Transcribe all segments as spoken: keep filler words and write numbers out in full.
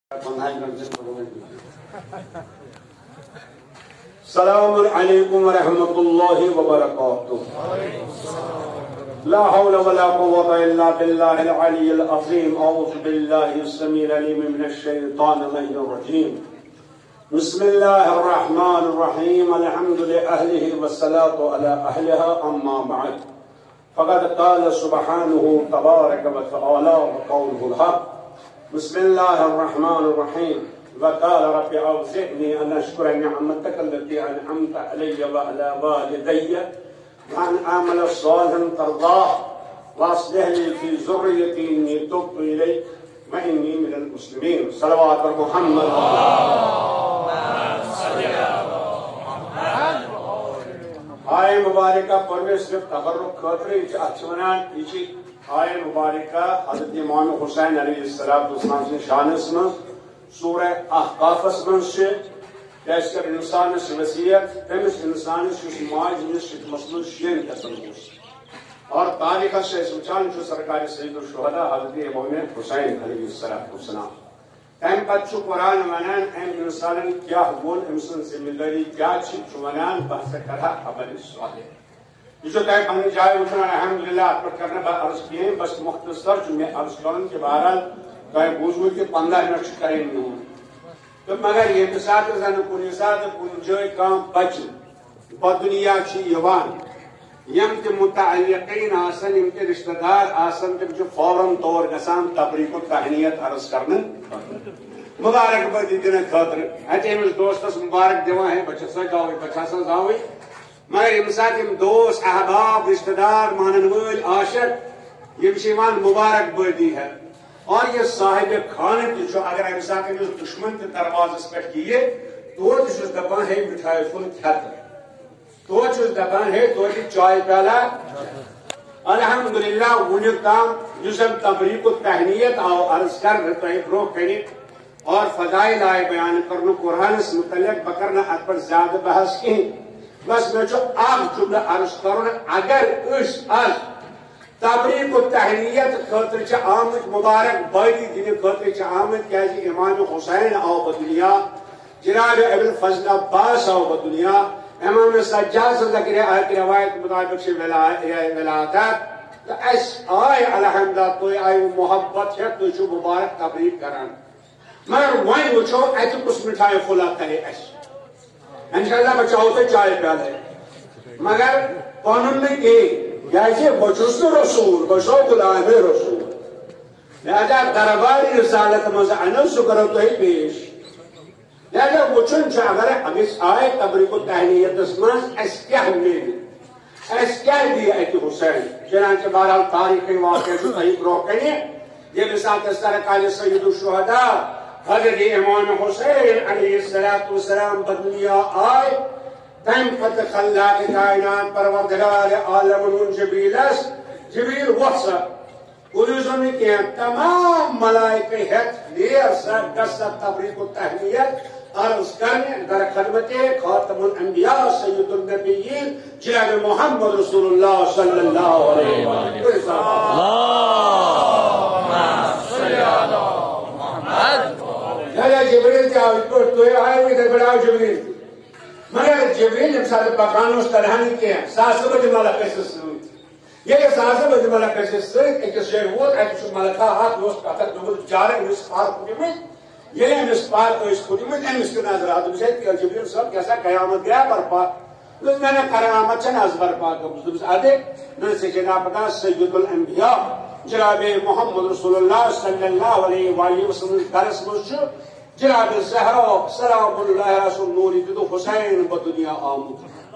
السلام علیکم ورحمۃ اللہ وبرکاتہ لا حول ولا قوة الا باللہ العلی العظیم اعوذ باللہ السمیع العلیم من الشیطان الرجیم بسم اللہ الرحمن الرحیم الحمد لأہلہ والصلاة علی اہلہا اما بعد فقد قال سبحانہ تبارک وتعالی وقوله الحق بسم الله الرحمن الرحيم وقال رب أوزعني أن أشكر نعمتك التي أنعمت علي وعلى والدي وأن أعمل صالحا ترضاه وأصلح لي في ذريتي إني تبت إليك وإني من المسلمين صلوات محمد آئے مبارکہ پڑھنے صرف تبرک خاطر یہ اچھوانان یہ آئے مبارکہ حضرت امام حسین علیہ السلام سے شانس من سورہ احقافس من سے کیس کر انسان سے وسیعت تمس انسان سے ماج میں سے مسلم شین قسم اور تاریخ سے سوچان جو سرکار سید الشہداء حضرت امام حسین علیہ السلام ام پتہ قرآن ونان ام انسان کیا گون امسن ذمہ داری کیا ونان بحث کرا عمل صالح یہ جو تہ پنہ جائے وچھان الحمدللہ ات پہ کرنا بہ عرض کیے بس مختصر جو میں عرض کرن کہ بہرحال تہ بوزو کہ پندہ منٹ کریں نہیں تو مگر یہ ساتھ زن کن ساتھ کن جائے کام بچ بدنیا یوان یم تہ متعلقین آسن یم تہ رشتہ دار آسن تم جو فوراً طور گسان تبریک و تہنیت عرض کرنا مبارک بدی دن خاطر اتہ امس دوستس مبارک دِوان ہے بچہ سا گاوی بچہ سا زاوی مگر یم سات یم دوست احباب رشتہ دار مانن ول عاشق یم شیوان مبارک بدی ہے اور یہ صاحب خانہ تہ اگر ام سات امس دشمن تہ دروازس پہ کیے تو تہ دپان ہے مٹھائی پھول کھت تو دپان ہے تو چائے پیالہ الحمدللہ ونیک تام جس تبریک و تہنیت آو عرض کر تہ برو کن اور فضائل آئے بیان کرنا قرآنس متعلق بکرنا ات پر زیادہ بحث کہیں بس میں چو اخ جملہ عرض کرنا اگر اس آج تبریک و تہنیت خاطر چھ آمد مبارک باری دن خاطر چھ آمد کیا جی امام حسین آو بدنیا جناب ابن فضل عباس آو بدنیا امام سجاد ذکر آیت روایت مطابق سے ولادت تو اس آئے الحمدللہ تو آئے محبت ہے تو چھ مبارک تبریک کران مگر وہیں وچھو ایت کس مٹھائی پھولا کرے اس انشاءاللہ بچاؤ تو چائے پیالے مگر پانن میں کہ جیسے بچوس رسول بچو غلام رسول لہذا درباری رسالت مز انو سو کرو تو ہی پیش لہذا وچھن چھ اگر اگس آئے تبریک و تہنیت اسماس اس کیا ملی اس کیا دیا ایت حسین چنانچہ بہرحال تاریخی واقعہ جو صحیح روکنے یہ بسات اس طرح کال سید الشہداء حضرت امام حسین علیہ السلام بدنیا آئے تم پت خلاق کائنات پروردگار عالم جبریل اس جبریل وحسا قدوزن کے تمام ملائکہ ہت لیر سر قصد تبریک و تہنیت عرض کرنے در خدمت خاتم الانبیاء سید النبیین جناب محمد رسول اللہ صلی اللہ علیہ وسلم اللہم صلی علی محمد جبریل کیا تو آئے ہوئی تھے بڑا جبریل مگر جبریل جب ساتھ پکانو اس طرح نہیں کیا ساسو بجی ملک کسی سوئی یہ ساسو بجی ملک کسی سوئی ایک شہر ہوت ایک شہر ملکہ ہاتھ دوست کہتا دوبر جارے اس پار کھوٹی میں یہ اس پار کو اس کھوٹی میں اس کے نظرات میں سے کہ جبریل صاحب کیسا قیامت گیا برپا میں نے قیامت چناز برپا کا بزدوز آدھے میں سے جناب کا سید الانبیاء جناب محمد رسول اللہ صلی اللہ علیہ وآلہ وسلم درس مجھو جناب زہرا سلام اللہ رسول نوری تو حسین بدنیا آمد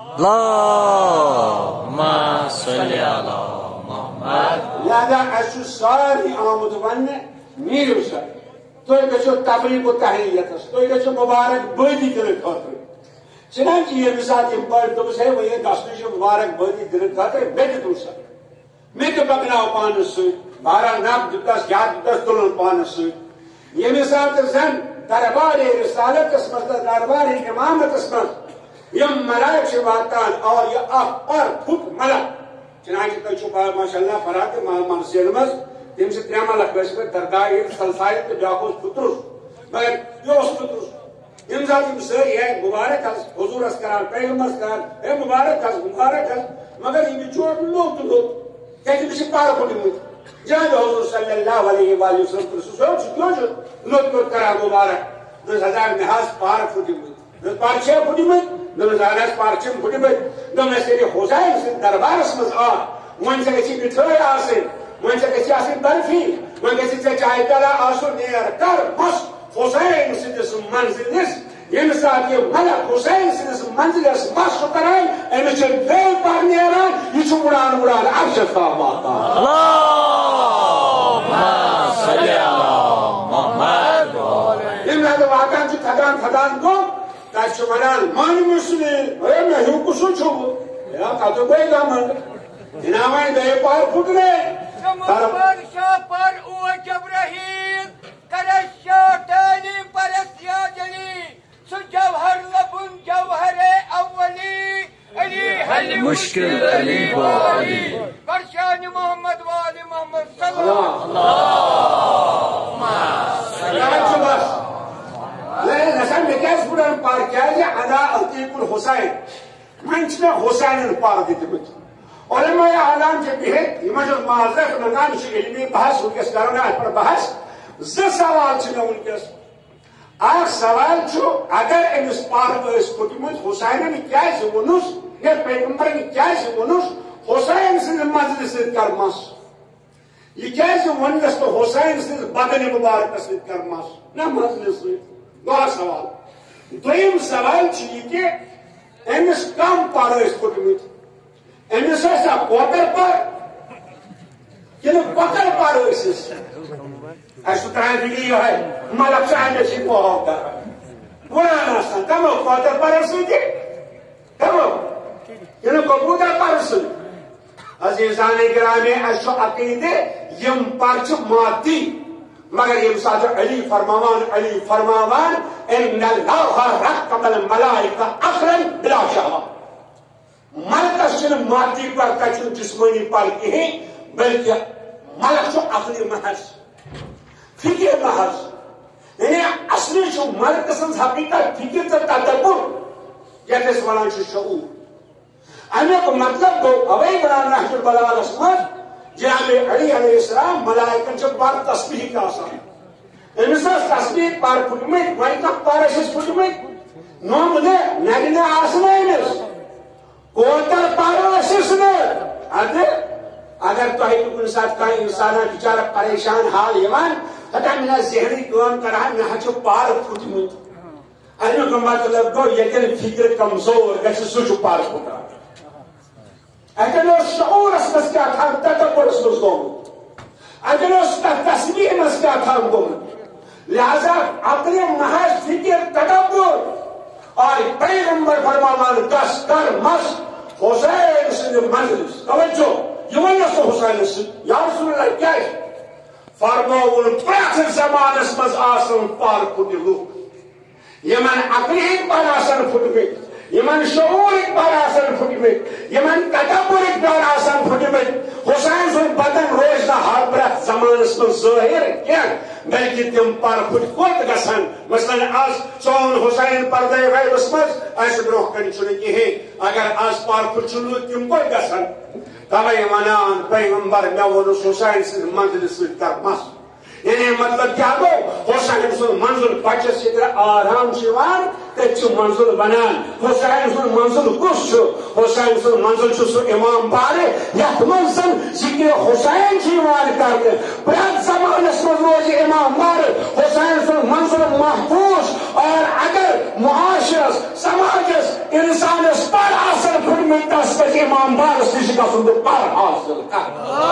اللہم صلی علی محمد لہذا ایسو ساری آمد ون میرے سر تو یہ گچھو تبریک و تحلیت ہے تو یہ گچھو مبارک بودی دل خاطر چنانچہ یہ مثال یہ پر تو سے وہ یہ دسنے جو مبارک بودی دل خاطر بیٹھ دو سر میں تو بکناو پانس سوئی بارہ ناب دتاس یاد دتاس تلن پانس سوئی یہ مثال تو زن دربار رسالت اسمت دربار امامت اسمت یم ملائک شباتان اور یہ اخ پر خود ملک چنانچہ تو چھپا ماشاءاللہ فرات مال مرسین مز تم سے تریا ملک بیس پر دردائی سلسائی تو جاکوز پترس مگر یہ اس درست یم سات یم ساری ہے مبارک حس حضور اس کران پیغمبر اس کران اے مبارک حس مبارک حس مگر یہ بچور لوگ تو لوگ کہتے بچے پار پھٹی مت جہاں حضور صلی اللہ علیہ وآلہ وسلم رسول کیوں جو لوگ کو کرا مبارک دس ہزار محاذ پار پھٹی مت دس پار چھ پھٹی مت دس ہزار پار چھ پھٹی مت دم ایسے حسین سے دربارس مز آ ون سے گژھی مٹھائی آسن ون سے گژھی آسن برفی ون گژھی ژے چائے پیالہ آسن نیر کر بس حسین سندس منزلس یم سات یہ ملک حسین سندس منزلس مس کران امس بیل پر نیران یہ اڑان اڑان عرش تام واتان اللہم صلی علی محمد یم واتان چھ تھدان تھدان گو تس چھ ونان من مسلم اے مے ہیو کسو چھو یا کتو گئی دامن انامن بے پار پھٹنے بادشاہ پر او جبرائیل کرشا تعلیم پرستیا جلی سو جوہر لبن جوہر اولی علی حل مشکل علی والی برشان محمد والی محمد صلی اللہ علیہ وسلم لسان میں کیس بڑھن پار کیا ہے ادا عطیق الحسین منچ میں حسین پار دیتے بچ علماء اعلام کے بہت یہ جو معذرت لگان چھ علمی بحث ونکس کرنا ات پر بحث ز سوال چھ مے ونکس اخ سوال چھو اگر امس پار اس پھٹمت حسین کیا ونس یا پیغمبر کیا ونس حسین سند مزل ست کرمس یہ کیا ونس تو حسین سند بدن مبارک ست کرمس نہ مزل ست گو سوال دویم سوال چھ یہ کہ امس کم پار اس پھٹمت امس ایسا کوتر پر کن کوتر پر اسس ایسا ترائن دیگی یہ ہے ملک چاہنے سی پوہاو کر قرآن آسان کمو کوتر پر اسے دی کمو کن کبوتر پر اسے عزیزان گرامی ایسا عقیدے یم پرچ مادی مگر یم ساتھ علی فرماوان علی فرماوان ان اللہ رقم الملائکہ اقرن بلا شہوہ ملکس چھ مادی پر تچھ جسمانی پر کہیں بلکہ ملک چھ عقلی محض فکر محض یعنی اصلی چھ ملک سنس حقیقت فکر تا تدبر یت اس ونان چھ شعور امیک مطلب گو اوی بران نحج البلاغ اسمت جناب علی علیہ السلام ملائکن چھ بار تسبیح کا آسان امس تسبیح پار پھٹمت وائکا پار اسس پھٹمت نو مدے نگنے آسنے امس کوتر پارو اسس نے اگر تو ہے کن ساتھ کا انسان بچارہ پریشان حال یوان ہتا منا ذہنی کام کران نہ چھ پار پھٹمت امیک مطلب گو یتن فکر کمزور گژھِ سہ چھ پار پھٹان اگر اس شعور اس مس کیا تھا تدبر اس مس گومت اگر اس کا تصویر مس کیا تھا گومت لہذا عقل محض فکر تدبر اور پیغمبر فرماوان دس کر مس حسین سند مجلس توجہ یہ ونس حسین سند یا رسول اللہ کیا ہے فرماون پرت زمانس مز آسن پار پھٹی لوگ یمن عقلی پر آسن پھٹمت یمن شعور پر آسن پھٹمت یمن تدبر پر آسن پھٹمت حسین سن بدن روز نہ ہر برت زمانس مز ظاہر کیا بلکہ تم پر پھٹ کوت گسن مثلا آج سون حسین پردے غیبس مز اس برو کن چھ کہین اگر آج پر پھٹ چلو تم کوت گسن توے ونان پیغمبر مے ونس حسین سن منزل ست کرمس یعنی مطلب کیا گو حسین سن منزل بچس ادھر آرام چھ تچ منزل بنان حسین سن منزل کس حسین سن منزل سہ امام بارے یت منزل ذکر حسین کرنے پرت زمانس مز روز امام بارے حسین سن منزل محفوظ اور اگر معاشرس سماجس انسانس پر اثر پھٹمت تس پہ امام بارس نش گھن تو پر حاصل کر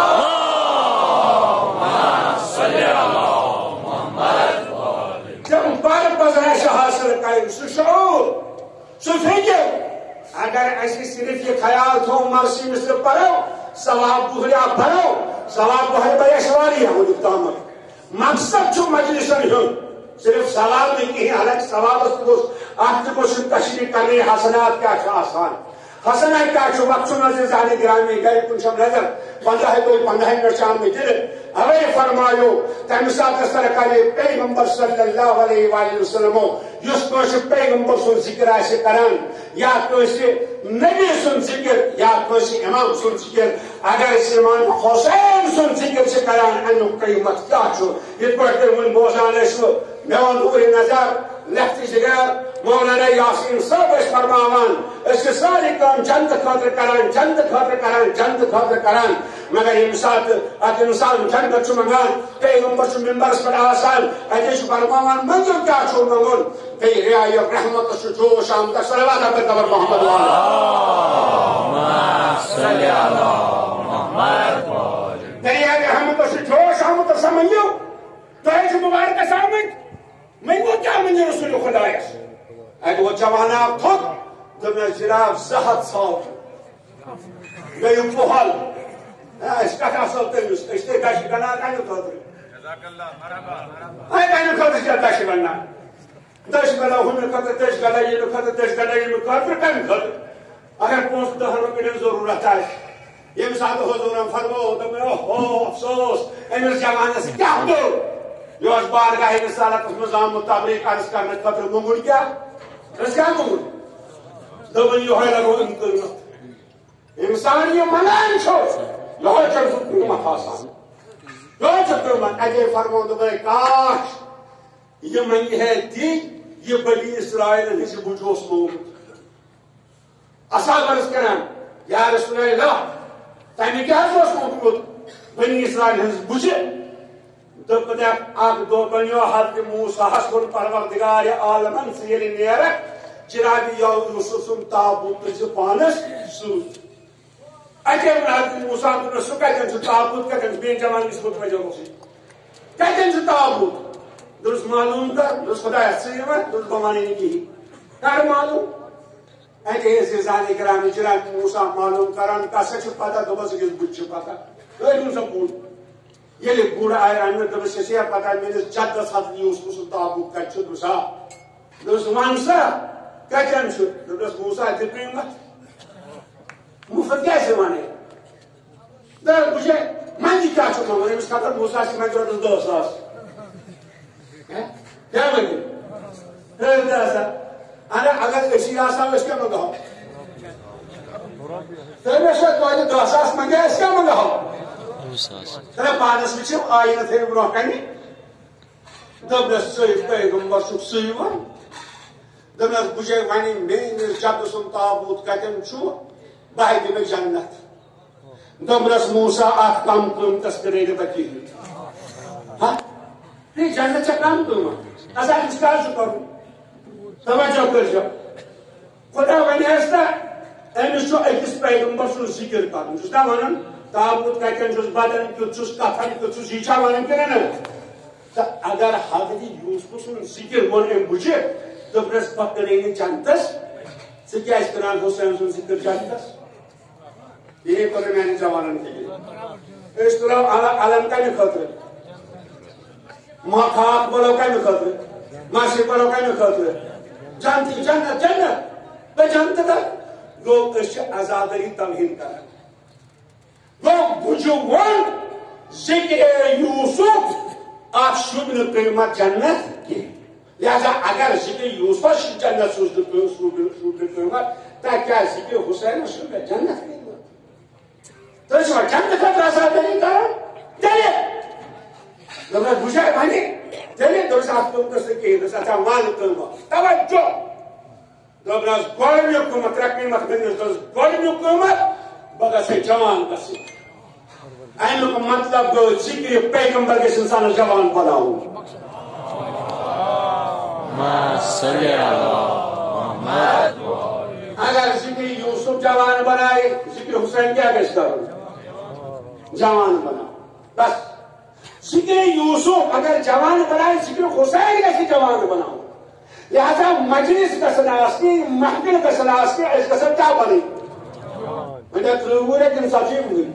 جب پر پزر حاصل کریں سہ شعور سہ فکر اگر اسی صرف یہ خیال تھو مرسی میں سے پڑھو ثواب بہریا پڑھو ثواب بہر بیشواری ہے وہ تامت مقصد چھو مجلسن ہوں صرف ثواب نہیں کہ حالانکہ ثواب اس آپ کو تشریح کرنے حسنات کیا چھو آسان حسنات کیا چھو وقت چھو نظر ذہنی گران میں گئے کن شب نظر پندرہ ہے کوئی پندرہ منٹ شام میں دل اوے فرمایو تمہ سات سرکاری پیغمبر صلی اللہ علیہ وآلہ وسلم اس کس پیغمبر سن ذکر آسہ کران یا کس نبی سن ذکر یا کس امام سن ذکر اگر اس امام حسین سن ذکر سے کران امیک قیمت کیا یہ پہ ون بوزان مے ون اوری نظر لفت جگر مولانا یاسین صاحب اس فرماوان اس کے ساری کام جنت خاطر کران جنت خاطر کران جنت خاطر کران مگر یم سات اک انسان جنت چھ منگان پیغمبر چھ منبرس پر آسان اتہ چھ فرماوان منظور کیا چھ منگون بے رعای رحمت چھ جوش آمد صلوات پر قبر محمد اللہم صلی علی محمد رعای رحمت چھ جوش آمد سمجھو تو ہے مبارک سامن میں وہ کیا منی رسول خدا ہے اگر وہ جوانا تھوک تو میں جناب زہد صاحب میں یوں پوہل اس کا کیا سلطے ہیں اس نے داشت کرنا کہنے کھوتر جزاک اللہ مرحبا آئے کہنے کھوتر کیا داشت کرنا داشت کرنا ہمیں کھوتر داشت کرنا یہ کھوتر داشت کرنا یہ کھوتر کہنے کھوتر اگر پونس دہر میں ضرورت ہے یہ ساتھ حضور فرمو تو میں اوہ افسوس امیر جوانا سے کیا دو جو اس بارگاہ رسالت اس مزام مطابق عرض کرنے خطر مونگن کیا اس کیا مونگن دبن یہ ہے لگو انکرمت انسان یہ منان چھو یہ ہے چھو قیمت آسان یہ ہے چھو قیمت اجے فرمو دو بھائی کاش یہ منگی ہے دی یہ بنی اسرائیل نے سے بجوس مونگن اصحاب عرض کرن یا رسول اللہ تیمی کیا جوس مونگن بنی اسرائیل نے سے بجے دب دب اک دو بنیو حضرت موسیٰ حسن پروردگار عالمن سے یلی نیرک جناب یوسف سن تابوت سے پانس سوت اچھے من حضرت موسیٰ کو سو کہتے ہیں تابوت کہتے ہیں بین جوان اس خود وجہ ہوسی کہتے ہیں تابوت درست معلوم کر درست خدا حسن ہے درست بمانی نہیں کی کر معلوم اچھے ایسے زانی کرامی جناب موسیٰ معلوم کران کسا چھ پتا دو بس کس بچ پتا تو ایک سب بول یہ لئے بوڑا آئے رہنے دو بس کسی پتا ہے میں نے جدس حضرت یوسف سن تابوت کچھ دوسا دوست مانسا کچھ شد دوست موسیٰ ہے تر قیمت مفت کیسے مانے در مجھے من جی کیا چھو مانے اس خاطر موسیٰ سے میں جو دو ساس کیا مانگے پھر ایسا اگر اسی آسا ہو اس کیا مانگا ہو پھر میں شاید تو آئے دو ساس مانگے اس کیا مانگا ہو ترے پانس وچھو آئینہ تھے برو کنی دبنس سیف پیغمبر سک سیوان دبنس بجے وانی مین جب سن تابوت کتن چھو باہی دی میں جنت دبنس موسیٰ آت کام کم تسکرین بکی ہاں یہ جنت چا کام کم ازا انسکار چھو کرو توجہ کر جا خدا وانی ایستا ایمس چھو ایکس پیغمبر سن ذکر کرو جستا مانن تابوت کتن چھوس بدن کتھوس کتن کتھوس یہ چھا مانن کرنا تو اگر حضرت یوسف سن ذکر ون ام بجے تو برس بکرین جنتس سے کیا اس کران حسین سن ذکر جنتس یہ پر میں نے جوانن کے لیے اس طرح علم کا نہیں خطر مخاق بلو کا نہیں خطر ماشی بلو کا نہیں خطر جنتی جنت جنت بے جنت در لوگ اس عذابری توہین کرن لوگ بجوان ذکر یوسف آپ شبن قیمت جنت کی لہذا اگر ذکر یوسف جنت شبن قیمت تا کیا ذکر حسین شبن جنت قیمت تو اس وقت جنت کا رسا دلی کرن دلی لوگ بجائے بھانی دلی دو ساتھ کو کسی کی دو ساتھ مال قیمت توجہ لوگ راز گوڑمی حکومت رکھنی مت بندی گوڑمی حکومت بگا سے جوان کسی اینو کو مطلب گو ذکر پیغمبر کے انسان جوان بناؤں صلی اللہ محمد اگر ذکر یوسف جوان بنائے ذکر حسین کیا کس کرو جوان بناؤ بس ذکر یوسف اگر جوان بنائے ذکر حسین کیسے جوان بناؤ لہذا مجلس کا سناستی محفل کا سناستی اس کا سب کیا بنی مجھے تروور ایک انسان چیب ہوئی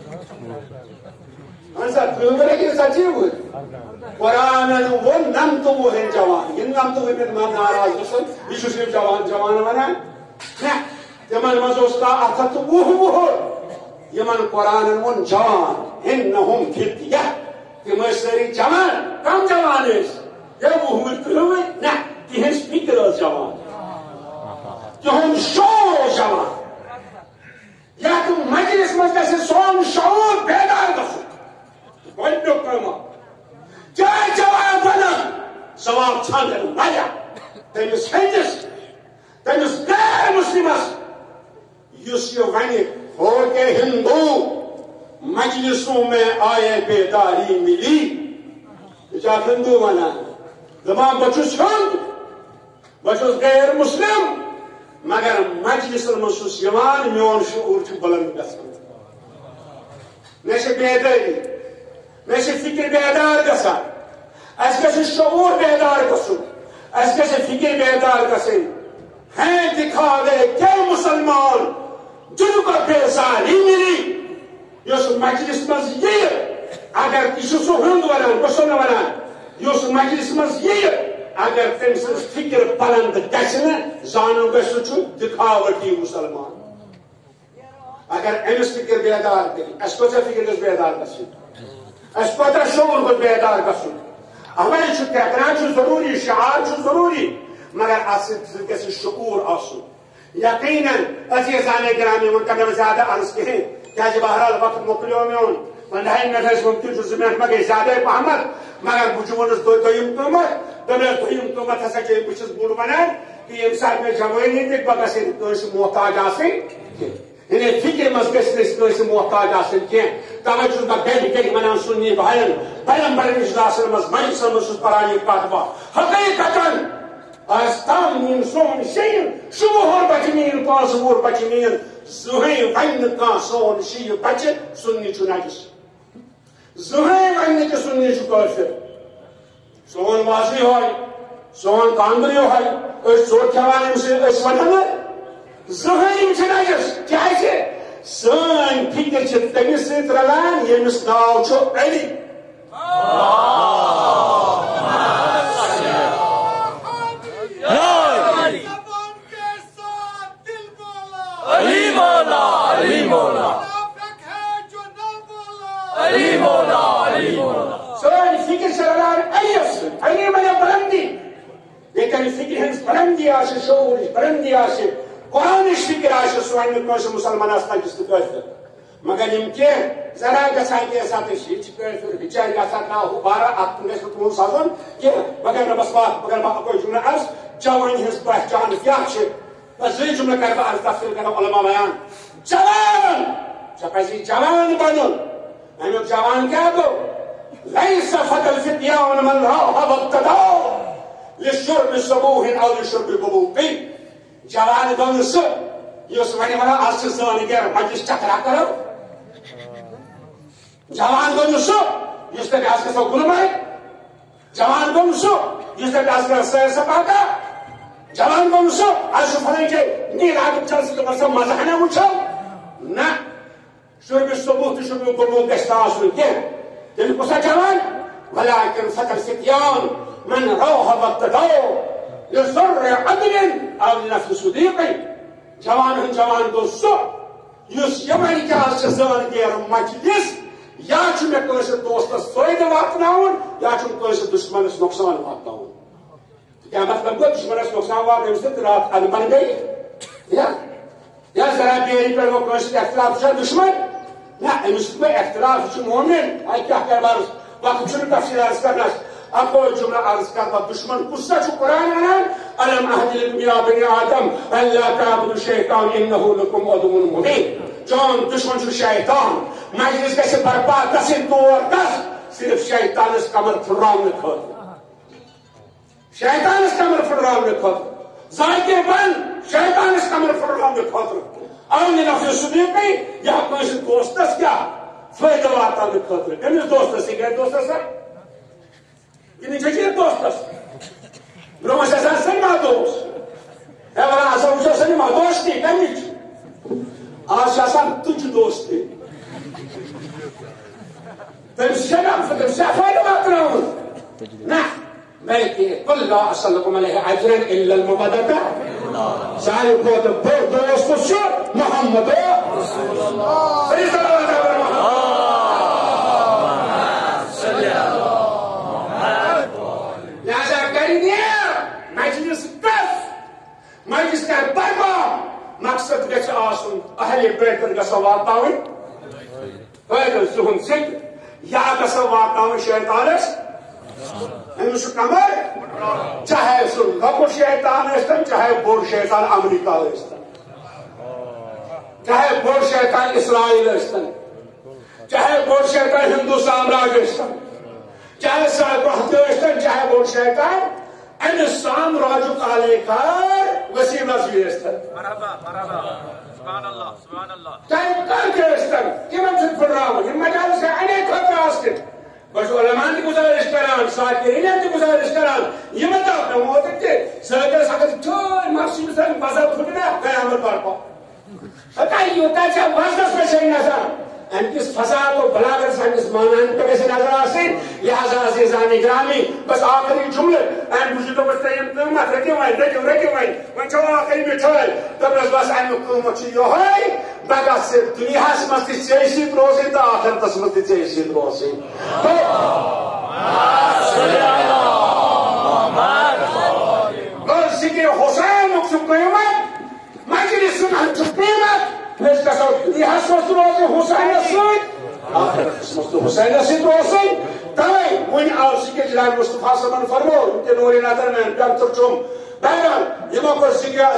انسان تروور ایک انسان چیب ہوئی قرآن وہ نم تو وہ ہے جوان یہ نم تو وہ ہے میں ناراض بسن یہ شو صرف جوان جوان بنا ہے یمن مزوس کا ارتھت وہ وہ یمن قرآن وہ جوان انہم فتیہ تم ساری جوان کم جوان یا وہ ترہ نا تہذ فکر جوان تہد شعور جوان یا تم مجلس مز گھِ سون شعور بیدار گھن گۄڈنیُک قۭمہ چاہے جوان بنان ثواب ژھانڈن واریاہ تمس ہندس تمس غیر مسلمس یس یہ ونہ ہو کے ہندو مجلسوں میں آئے بیداری ملی کیا ہندو ونان دپان بہ چھس ہند بہ چھس غیر مسلم مگر مجلسن مز چھس یوان میون شعور چھ بلند گژھان مے چھ بیداری مے چھ فکر بیدار گژھان اس گژھِ شعور بیدار گژھن اس گژھِ فکر بیدار گژھن ہیں دکھاوے کیا مسلمان جن کو بیزاری ملی یس مجلس مز یہ اگر یہ سو ہند ونان بہ سو ونان یس مجلس مز یہ اگر تم سن فکر بلند گھن زانو گھو دکھاوٹی مسلمان اگر امس فکر بیدار کر اس کو فکر گھس بیدار گھن اس کو شعور گھس بیدار گھن اوے کہنا ضروری شعار ضروری مگر ات گھس شعور آسن یقیناً عزیزان گرامی وہ کرنا زیادہ عرض کہیں کیا بہرحال وقت مکلیو میون پندہ منٹ ممکن زٕ منٹ ما گئی زیادہ پہمت مگر بہ ونس دویم قیمت دس دویم قیمت ہسا بہت بوڑ ونان کہ یم سات میں جوانی تک بہ گھس کنس محتاج آسن یعنی فکر مز گھس کنس محتاج آسن کی توے چھس بہ گھر گھر ونان سنی بھائن بڑن بڑن اجلاسن مز مجلسن مز چھس پران یہ کتھ بات حقیقتاً آستان نیم سون شین شبہر بچ مین پانچ وُہر بچ مین زہین ون کان سون شی بچہ سنی چھ نجس زہین ون کہ سنی چھ کافر سون واضح ہوئی سون کاندری ہوئی اس ژوٹ کھیوان ام سے اس ونان زہین چھ نجس کیازِ سٲنۍ فکر چھ تٔمِس سۭتۍ رلان ییٚمِس ناو چھُ علی سٲنۍ فکر چھ رلان علیس سۭتۍ علی منے بلندی لیکن فکر ہنز بلندی آسہِ شعورٕچ بلندی آسہِ قرآنٕچ فکر آسہِ سُہ ونہِ نہٕ کٲنٛسہِ مُسلمانس تجس تہٕ کٲفر مگر یم کینٛہہ ذرا گژھان کینٛہہ ساتہٕ یہِ چھِ کٲفر بِچارِ گژھان نا ہُہ بارا اتھ کُن گژھِ نہٕ تُہُنٛد سَزُن کینٛہہ مگر رۄبس پاک مگر بہٕ اکوے جملہٕ عرض جوانی ہنز پہچان کیاہ چھِ بس زٕے جملہٕ کرٕ بہٕ عرض تفصیل کرو علما بیان جوان ژےٚ پزی جوان بنُن امیُک جوان کیاہ گوٚو ليس فتى الفتيان من راح وابتدى للشرب صبوح او للشرب ببوق جوان گوٚو نہٕ سُہ یُس وۄنۍ ونان آز چھِ سٲنۍ گرِ مجلس چکرا کرو جوان گوٚو نہٕ سُہ یُس دپہِ آز گژھو گُلمرگ جوان گوٚو نہٕ سُہ یُس دپہِ آز کرو سیر سپاٹا جوان گوٚو نہٕ سُہ آز چھُ فلٲنۍ جایہِ نیٖل چل سُہ دپان سۄ مزٕ ہنا وٕچھو نہ شرب صبوح تہٕ شرب ببوق گژھِ نہٕ آسُن کینٛہہ تیٚلہِ کُس جوان ولكن فتى الفتيان من روح وابتدى للذر عدل او لنفس صديق جوان ہن جوان گوٚو سُہ یُس یمن کیٛاہ چھِ زٲن گیر مجلس یا چھُ مےٚ کٲنٛسہِ دوستس فٲیدٕ واتناوُن یا چھُم کٲنٛسہِ دُشمنس نۄقصان واتناوُن کیا مطلب گوٚو دُشمنس نۄقصان واتنہٕ امہِ سۭتۍ راتھ انبن گٔے یا یا ذرا بیری پٮ۪ٹھ گوٚو کٲنٛسہِ اختلاف چھا دُشمن نہ أمس سۭتۍ گوٚو اختلاف یہِ چھُ مومن اَتہِ کیٛاہ کرِ عرض وقت چھُنہٕ تفصیل عرض کرنس اکوے جملہ عرض کر پتہٕ دُشمن کُس سا چھُ قرآن ونان الم اهد لكم يا بني آدم الا تعبدوا الشيطان انه لكم عدو مبين چون دشمن چھُ شیطان مجلس گژھِ برباد گژھٕنۍ تور گژھ صرف شیطانس کمر پھٕٹراونہٕ خٲطرٕ شیطانس کمر پھٕٹراونہٕ خٲطرٕ ذاکر بن شیطانس کمر پھٕٹراونہٕ خٲطرٕ او لنفس صدیقی یا کٲنٛسہِ دوستس کیٛاہ فٲیدٕ واتناونہٕ خٲطرٕ کٔمِس دوستس سِگریٹ دوستس ہا کِنہٕ جٔجیٖر دوستس برٛونٛہہ ٲسۍ آسان سینما دوس ہے ونان ہسا وٕچھو سینما دوستی کمِچ آز چھِ آسان تُجہِ دوستی تٔمِس چھا تٔمِس چھا فٲیدٕ واتناوُن نہ بلکہ قل لا اسألكم عليه اجرا الا المودة سارے کھۄتہٕ بوٚڑ دوست کُس چھُ محمد رسول اللہ مجلس کس مجلس کر برپا مقصد گژھِ آسُن اہل بیتن گژھو واتناوٕنۍ فٲیدٕ سُہُنٛد ذِکر یا گژھو واتناوٕنۍ شیطانس أمِس چھُ کمر چاہے سُہ لۄکُٹ شیطان ٲسۍتن چاہے بوٚڑ شیطان امریکہ ٲسۍتن چاہے بوڑ شیطان اسرائیل ٲسۍتن چاہے بوڑ شیطان ہندو سامراج ٲسۍتن چاہے سربراہ ٲسۍتن چاہے بوڑ شیطان امہِ سامراجُک آلیکار وسیٖم نظری ٲسۍتن چاہے کانٛہہ تہِ ٲسۍتن یِمن سۭتۍ پھٕٹراوُن یِم مجالس گٔے اَمے خٲطرٕ آسٕنۍ بہٕ چھُس علمان تہِ گُزٲرِش کران ساکِریٖنن تہِ گُزٲرِش کران یِمن دپ مےٚ ووت تہِ سٲرِس اگر ٹھٲرۍ مخصوٗص مذہب پھٕٹہِ نا قیامت برپا یوٗتاہ ژےٚ وزنس پٮ۪ٹھ چھےٚ نظر امہِ کِس فساد و بلاغت سٲنِس مانان پٮ۪ٹھ گژھِ نظر آسٕنۍ لہذا عزیٖزانِ گرامی بس آخری جملہٕ امہِ موٗجوٗب دوٚپُس تۄہہِ یِم قۭمتھ رٔٹِو وۄنۍ رٔٹِو رٔٹِو وۄنۍ وۄنۍ چھو آخری مِٹھٲے دوٚپنس بس امیُک قۭمتھ چھُ یِہوے بہٕ گژھٕ دُنیاہس منٛز تہِ ژےٚ سۭتۍ روزٕنۍ تہٕ آخرتس منٛز تہِ ژےٚ سۭتۍ روزٕنۍ گوٚو ذِکرِ حُسینُک چھُ قۭمتھ مجلس چھُ قۭمتھ أسۍ گژھو دُنیاہس منٛز تہِ روزٕنۍ حُسینس سۭتۍ آخرتس منٛز تہِ حُسینس سۭتۍ روزٕنۍ توے وۄنۍ آو ذِکر جناب مصطفیٰ صٲبن فرموو یِم تہِ نوٗرِ نظر مین پٮ۪متُر چھُم بہرحال یِمو کوٚر ذِکر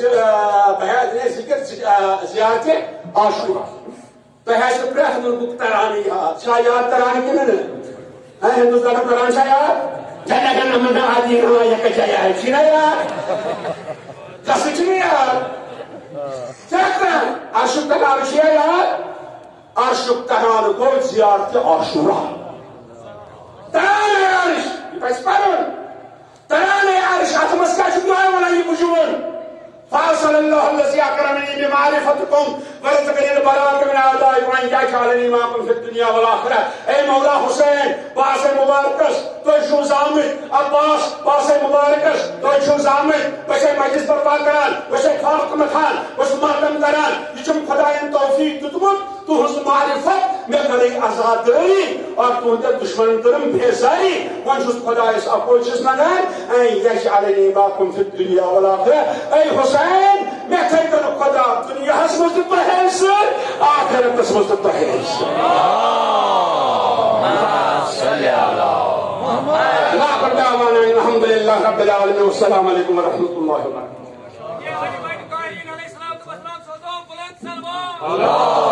ذِکر زیارتہِ عاشورہ تۄہہِ آسہِ پرٛٮ۪تھ مُلکُک ترانہٕ یاد چھا یاد ترانہٕ کِنہٕ نہٕ ہندوستانُک ترانہٕ چھا یاد جنہ گنہ منہ آدینا یک جایا چھِنا یاد قصہٕ چھُنہٕ یاد عرشُک ترانہٕ چھُیا یاد عرشُک ترانہٕ گوٚو زیارتہِ عاشورہ ترانَے عرش یہِ پَزِ پَرُن ترانَے عرش اَتھ منٛز کیٛاہ چھُ دُعا وَنان یہِ بوٗزِوُن فاصل الله الذي أكرمني بمعرفتكم ورزقني البراءة من أعدائكم وإن جعلني معكم في الدنيا والآخرة أي مولا حسين باس مباركس تُہۍ چھِو زامٕتۍ عباس باس مباركس تُہۍ چھِو زامٕتۍ بہٕ چھَس مجلس برپا کران بہٕ چھَس خاک متھان بہٕ چھُس ماتم کران یہِ چھُم خۄدایَن توفیٖق دیُتمُت تُہٕنٛز معرفت مےٚ کٔرٕے آزادٲری اور تُہنٛدٮ۪ن دُشمنن کٔرٕم بےزاری وۄنۍ چھُس خۄدایَس اَپوز چھُس منگان أن يجعلني معكم في الدنيا والآخرة أي حسين مےٚ تھٲے کٔرٕکھ خۄدا دُنیاہس منٛز تہِ تۄہے سۭتۍ آخرتس منٛز تہِ تۄہے سۭتۍ الحمد للہ رب العالمین والسلام علیکم ورحمۃ اللہ وبرکاتہ.